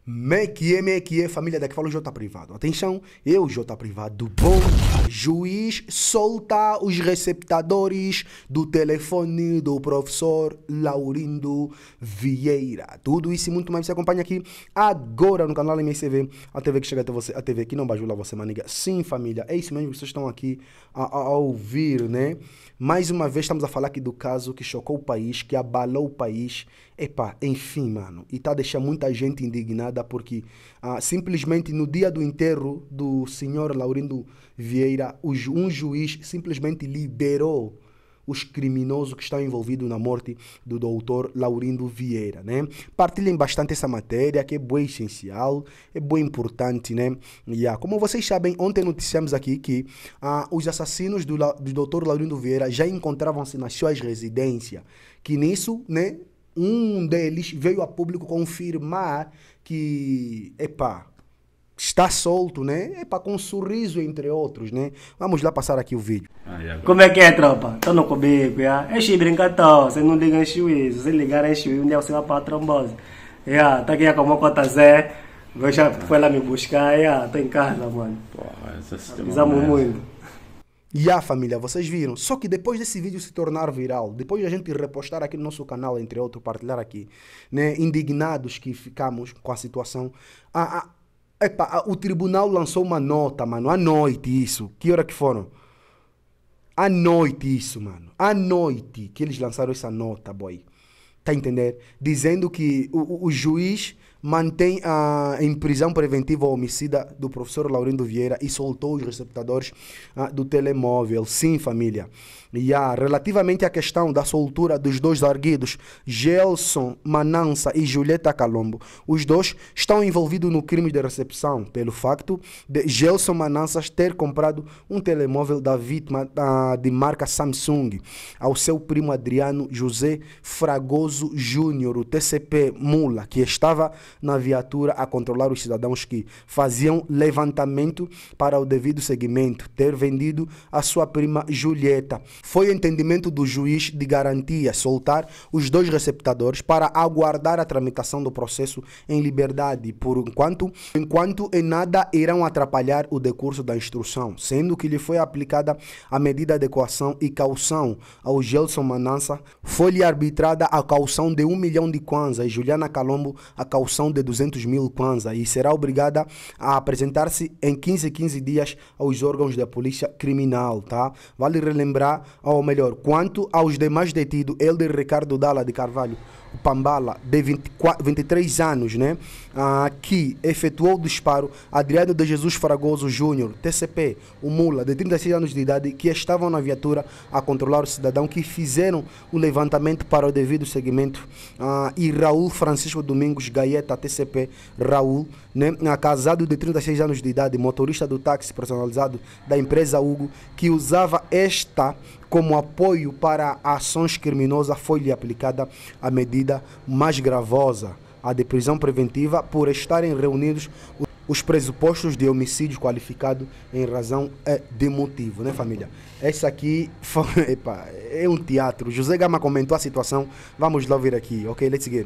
Me que é, família, daqui fala o J Privado. Atenção, eu, J Privado, bom juiz, solta os receptadores do telefone do professor Laurindo Vieira. Tudo isso e muito mais você acompanha aqui agora no canal MSV, a TV que chega até você, a TV que não bajula você, maniga. Sim, família, é isso mesmo que vocês estão aqui a ouvir, né? Mais uma vez estamos a falar aqui do caso que chocou o país, que abalou o país. Epá, enfim, mano, e tá deixando muita gente indignada porque simplesmente no dia do enterro do senhor Laurindo Vieira, um juiz simplesmente liberou os criminosos que estão envolvidos na morte do doutor Laurindo Vieira, né? Partilhem bastante essa matéria, que é boa essencial, é boa importante, né? Como vocês sabem, ontem noticiamos aqui que os assassinos do doutor Laurindo Vieira já encontravam-se nas suas residências, que nisso, né, um deles veio a público confirmar que, está solto, né? Com um sorriso, entre outros, né? Vamos lá passar aqui o vídeo. Como é que é, tropa? Tô no comigo, enche brincadeira, você não liga em juízo, você ligar em juízo, onde você vai para a trombose. Tá aqui com uma cota Zé, já foi lá me buscar, tô em casa, mano. Precisamos muito. Família, vocês viram. Só que depois desse vídeo se tornar viral, depois de a gente repostar aqui no nosso canal, entre outros, partilhar aqui, né, indignados que ficamos com a situação, o tribunal lançou uma nota, mano, à noite isso. Que hora que foram? À noite isso, mano. À noite que eles lançaram essa nota, boy. Tá entendendo? Dizendo que o juiz mantém em prisão preventiva o homicida do professor Laurindo Vieira e soltou os receptadores do telemóvel. Sim, família. Relativamente à questão da soltura dos dois arguidos, Gelson Manança e Julieta Calombo, os dois estão envolvidos no crime de recepção pelo facto de Gelson Manança ter comprado um telemóvel da vítima de marca Samsung ao seu primo Adriano José Fragoso Júnior, o TCP Mula, que estava na viatura a controlar os cidadãos que faziam levantamento para o devido seguimento, ter vendido a sua prima Julieta. Foi entendimento do juiz de garantia soltar os dois receptadores para aguardar a tramitação do processo em liberdade, por enquanto em nada irão atrapalhar o decurso da instrução, sendo que lhe foi aplicada a medida de coação e caução ao Gelson Manança. Foi-lhe arbitrada a caução de 1 milhão de kwanza e Juliana Calombo a caução de 200 mil kwanza e será obrigada a apresentar-se em 15 dias aos órgãos da polícia criminal, tá? Vale relembrar, ou melhor, quanto aos demais detidos, Elder Ricardo Dalla de Carvalho, o Pambala, de 23 anos, né? Que efetuou o disparo, Adriano de Jesus Fragoso Júnior, TCP, o Mula, de 36 anos de idade, que estavam na viatura a controlar o cidadão, que fizeram o levantamento para o devido seguimento, e Raul Francisco Domingos Gaeta, TCP, Raul, né? Casado de 36 anos de idade, motorista do táxi personalizado da empresa Hugo, que usava esta como apoio para ações criminosas, foi-lhe aplicada a medida mais gravosa, a de prisão preventiva, por estarem reunidos os pressupostos de homicídio qualificado em razão de motivo, né, família? Esse aqui foi, é um teatro. José Gama comentou a situação, vamos lá ouvir aqui, ok? Let's get.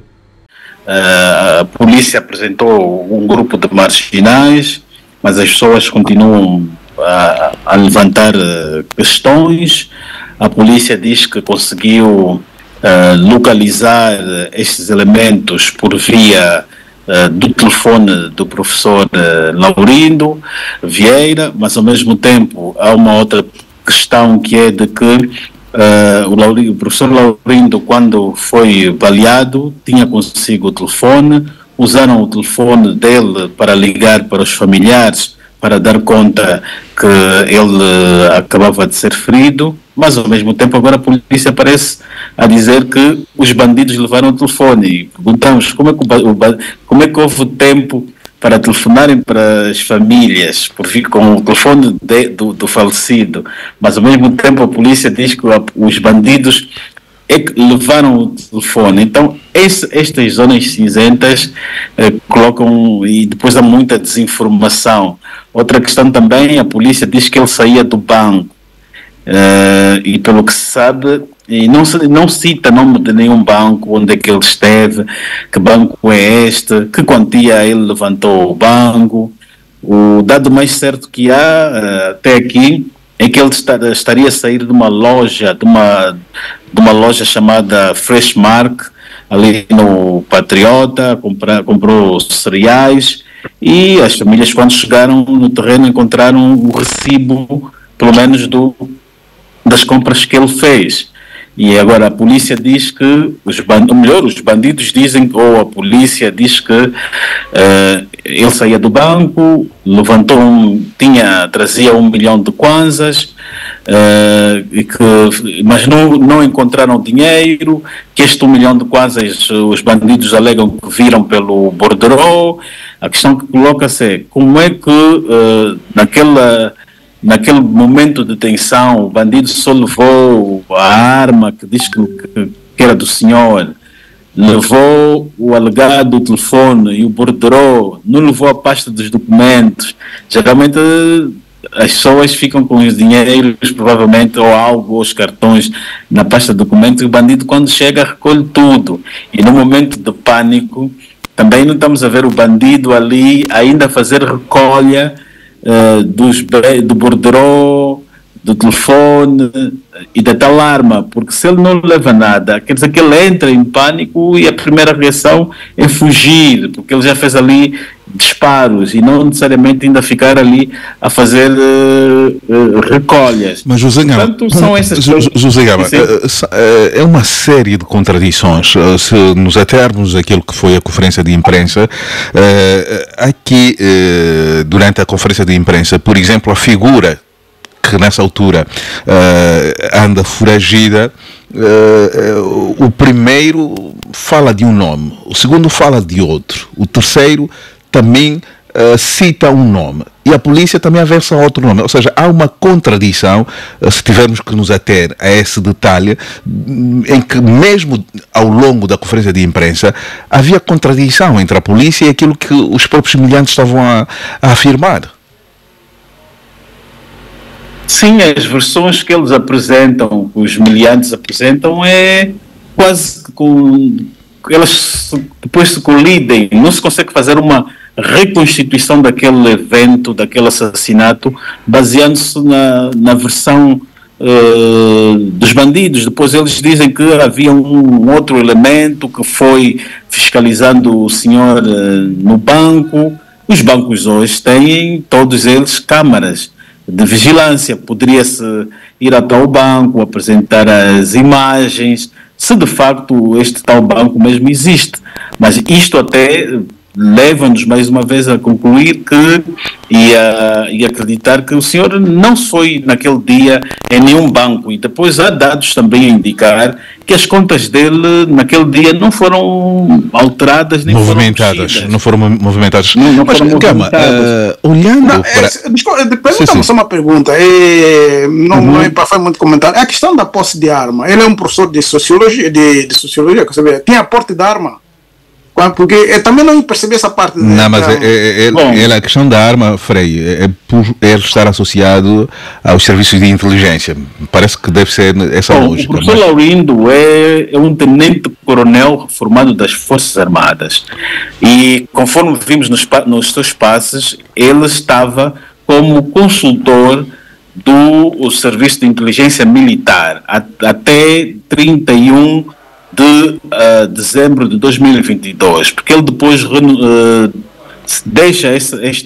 A polícia apresentou um grupo de marginais, mas as pessoas continuam a levantar questões. A polícia diz que conseguiu localizar estes elementos por via do telefone do professor Laurindo Vieira, mas ao mesmo tempo há uma outra questão, que é de que o professor Laurindo, quando foi baleado, tinha consigo o telefone, usaram o telefone dele para ligar para os familiares, para dar conta que ele acabava de ser ferido, mas ao mesmo tempo agora a polícia parece a dizer que os bandidos levaram o telefone. E perguntamos como é que houve tempo para telefonarem para as famílias com o telefone do falecido, mas ao mesmo tempo a polícia diz que os bandidos é que levaram o telefone. Então estas zonas cinzentas colocam, e depois há muita desinformação. Outra questão também, a polícia diz que ele saía do banco e pelo que se sabe, e não cita nome de nenhum banco, onde é que ele esteve, que banco é este, que quantia ele levantou o banco. O dado mais certo que há até aqui é que ele estaria a sair de uma loja, de uma loja chamada Freshmark, ali no Patriota, comprou cereais, e as famílias, quando chegaram no terreno, encontraram o recibo, pelo menos das compras que ele fez. E agora a polícia diz que, os bandidos dizem, ou a polícia diz que ele saía do banco, trazia 1 milhão de kwanzas, mas não encontraram dinheiro, que este 1 milhão de kwanzas os bandidos alegam que viram pelo borderô. A questão que coloca-se é como é que naquele momento de tensão o bandido só levou a arma que diz que era do senhor, levou o alegado telefone e o borderô, não levou a pasta dos documentos. Geralmente as pessoas ficam com os dinheiros, provavelmente, ou algo, ou os cartões na pasta de documentos, e o bandido, quando chega, recolhe tudo. E no momento de pânico, também não estamos a ver o bandido ali ainda fazer recolha do borderô, do telefone e da tal arma, porque se ele não leva nada, quer dizer que ele entra em pânico e a primeira reação é fugir, porque ele já fez ali disparos e não necessariamente ainda ficar ali a fazer recolhas. Mas José Gama, portanto, são essas José Gama, é uma série de contradições. Se nos atermos aquilo que foi a conferência de imprensa, aqui durante a conferência de imprensa, por exemplo, a figura que nessa altura anda foragida, o primeiro fala de um nome, o segundo fala de outro, o terceiro também cita um nome, e a polícia também aversa outro nome. Ou seja, há uma contradição, se tivermos que nos ater a esse detalhe, em que mesmo ao longo da conferência de imprensa havia contradição entre a polícia e aquilo que os próprios militantes estavam a afirmar. Sim, as versões que eles apresentam, os militantes apresentam, é quase elas depois se colidem, não se consegue fazer uma reconstituição daquele evento, daquele assassinato, baseando-se na versão dos bandidos. Depois eles dizem que havia um outro elemento que foi fiscalizando o senhor no banco. Os bancos hoje têm, todos eles, câmaras de vigilância. Poderia-se ir até ao banco, apresentar as imagens, se de facto este tal banco mesmo existe. Mas isto até leva-nos mais uma vez a concluir e acreditar que o senhor não foi naquele dia em nenhum banco, e depois há dados também a indicar que as contas dele naquele dia não foram alteradas nem movimentadas, não foram movimentadas. Mas, Gama, olhando pergunta-me só uma pergunta, não é para fazer muito comentário. A questão da posse de arma, ele é um professor de sociologia, quer saber, tem a porte de arma? Porque eu também não percebi essa parte. Não, mas a questão da arma, Frei, é por ele estar associado aos serviços de inteligência. Parece que deve ser essa lógica. O professor Laurindo é um tenente-coronel reformado das Forças Armadas. E conforme vimos nos seus passos, ele estava como consultor do Serviço de Inteligência Militar até 31 de dezembro de 2022, porque ele depois deixa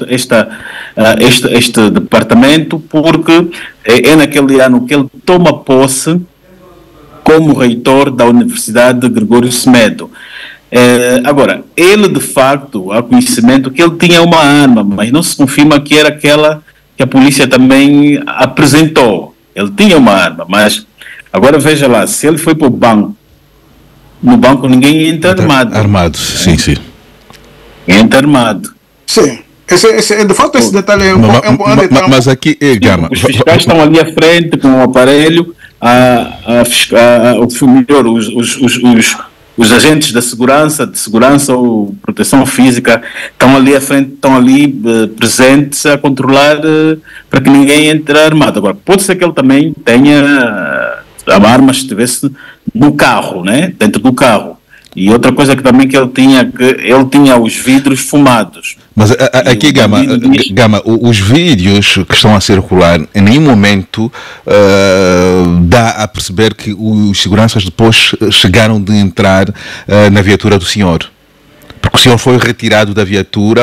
este departamento, porque é naquele ano que ele toma posse como reitor da Universidade de Gregório Semedo. Agora, ele de facto, há conhecimento que ele tinha uma arma, mas não se confirma que era aquela que a polícia também apresentou. Ele tinha uma arma, mas agora veja lá, se ele foi para o banco, no banco ninguém entra armado. Armado, sim. Entra armado. Sim. De fato, esse detalhe é um detalhe. Mas aqui, Gama, os fiscais estão ali à frente com o aparelho, os agentes da segurança, de segurança ou proteção física, estão ali à frente, estão ali presentes a controlar para que ninguém entre armado. Agora, pode ser que ele também tenha a arma estivesse no carro, né? Dentro do carro. E outra coisa que também que ele tinha os vidros fumados. Mas aqui, Gama, os vídeos que estão a circular, em nenhum momento dá a perceber que os seguranças depois chegaram de entrar na viatura do senhor. Porque o senhor foi retirado da viatura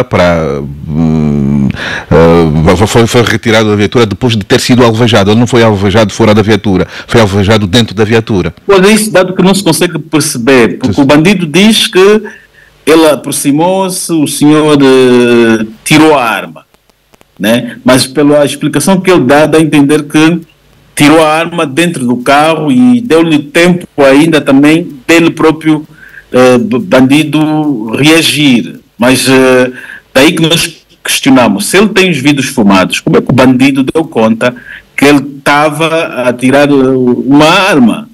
foi retirado da viatura depois de ter sido alvejado. Ele não foi alvejado fora da viatura, foi alvejado dentro da viatura. Pois é isso, dado que não se consegue perceber, porque o bandido diz que ele aproximou-se, o senhor tirou a arma, né? Mas pela explicação que ele dá a entender que tirou a arma dentro do carro e deu-lhe tempo ainda também dele próprio bandido reagir. Mas daí que nós questionamos, se ele tem os vidros fumados, como é que o bandido deu conta que ele estava a tirar uma arma?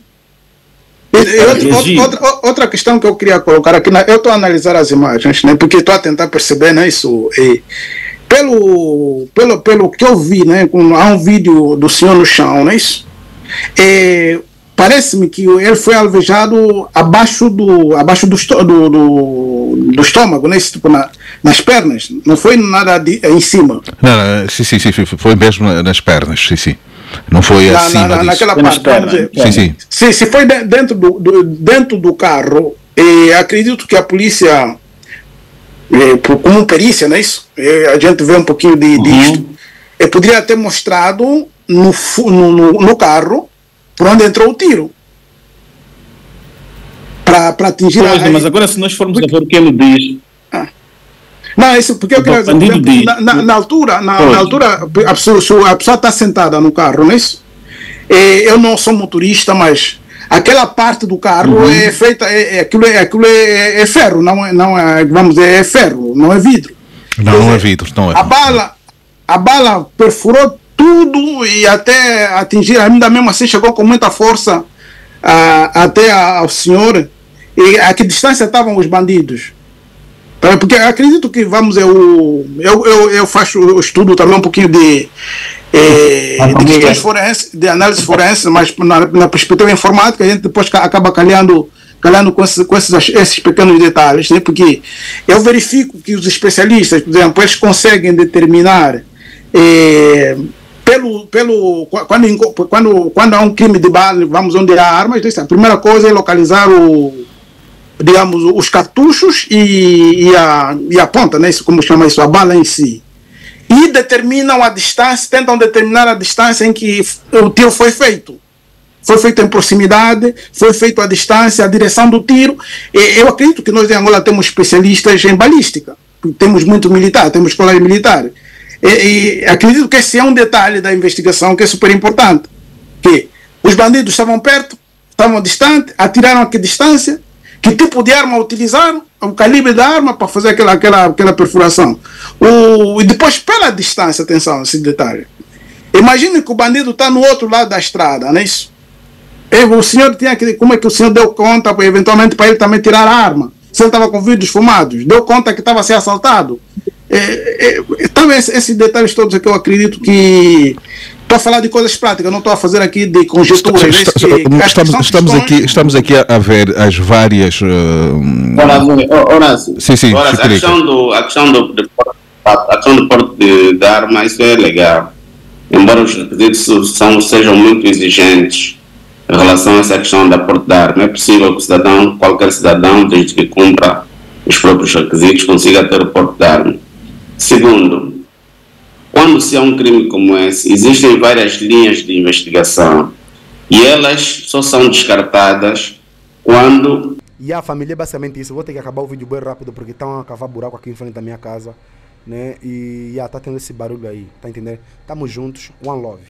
Outra questão que eu queria colocar aqui, eu estou a analisar as imagens, né, porque estou a tentar perceber, né, isso. Pelo que eu vi, né, há um vídeo do senhor no chão, né, isso. Parece-me que ele foi alvejado abaixo do estômago, né? Tipo nas pernas. Não foi nada em cima. Não, sim, foi mesmo nas pernas, sim. Não foi acima disso. Naquela parte. Se foi dentro do carro, acredito que a polícia, como perícia, não é isso? A gente vê um pouquinho disto. Poderia ter mostrado no carro por onde entrou o tiro para atingir mas agora se nós formos a ver o que ele diz, não, isso porque eu quero dizer, na altura a pessoa está sentada no carro, não é isso? Eu não sou motorista, mas aquela parte do carro é feita, aquilo é ferro, não é, vamos dizer, é ferro, não é vidro. Não é vidro, não é. A bala perfurou tudo e até atingir, ainda mesmo assim chegou com muita força até ao senhor. E a que distância estavam os bandidos? Porque eu acredito que, eu faço o estudo também um pouquinho de questões forenses, de análise forense, mas na perspectiva informática a gente depois acaba calhando com esses pequenos detalhes, né? Porque eu verifico que os especialistas, por exemplo, eles conseguem determinar quando há um crime de bala, vamos onde há armas, a primeira coisa é localizar os cartuchos e a ponta, né? Isso, como chama isso, a bala em si. E determinam a distância, tentam determinar a distância em que o tiro foi feito. Foi feito em proximidade, foi feito a distância, a direção do tiro. Eu acredito que nós em Angola temos especialistas em balística, temos muito militar, temos escolas militares. E acredito que esse é um detalhe da investigação que é super importante. Que os bandidos estavam perto, estavam distantes, atiraram a que distância, que tipo de arma utilizaram, o calibre da arma para fazer aquela perfuração. E depois, pela distância, atenção, esse detalhe. Imagine que o bandido está no outro lado da estrada, não é isso? O senhor como é que o senhor deu conta, eventualmente, para ele também tirar a arma? Se ele estava com vidros fumados, deu conta que estava a ser assaltado? Então, esses detalhes todos é que eu acredito que estou a falar de coisas práticas, não estou a fazer aqui de conjecturas. Estamos aqui a ver as várias. Horácio, a questão do porte de arma, isso é legal. Embora os requisitos sejam muito exigentes em relação a essa questão da porte de arma, é possível que qualquer cidadão, desde que cumpra os próprios requisitos, consiga ter o porte de arma. Segundo, quando se há um crime como esse, existem várias linhas de investigação e elas só são descartadas quando... E a família é basicamente isso. Vou ter que acabar o vídeo bem rápido porque estão a cavar buraco aqui em frente da minha casa, né? E tá tendo esse barulho aí, tá entendendo? Tamo juntos, one love.